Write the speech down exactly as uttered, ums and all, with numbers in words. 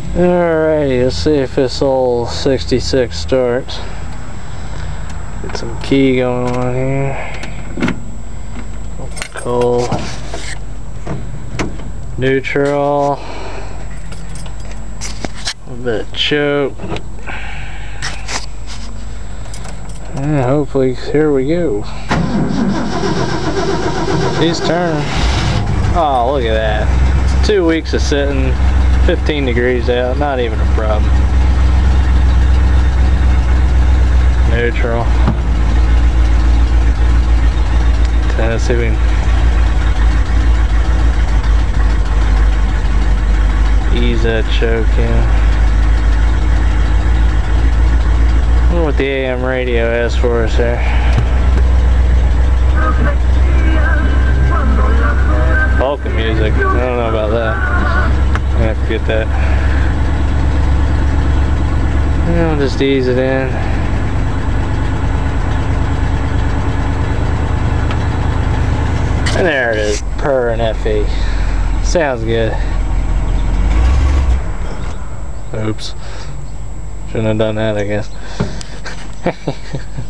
Alrighty, let's see if this old sixty-six starts. Get some key going on here. Cold. Neutral. A bit of choke. And hopefully, here we go. She's turning. Oh, look at that. Two weeks of sitting, fifteen degrees out, not even a problem. Neutral. Let's see if we can ease that choke in. I wonder what the A M radio has for us there. Polka music. I don't know about that. I'm gonna have to get that. And I'll just ease it in. And there it is. Purr and F E. Sounds good. Oops. Shouldn't have done that, I guess.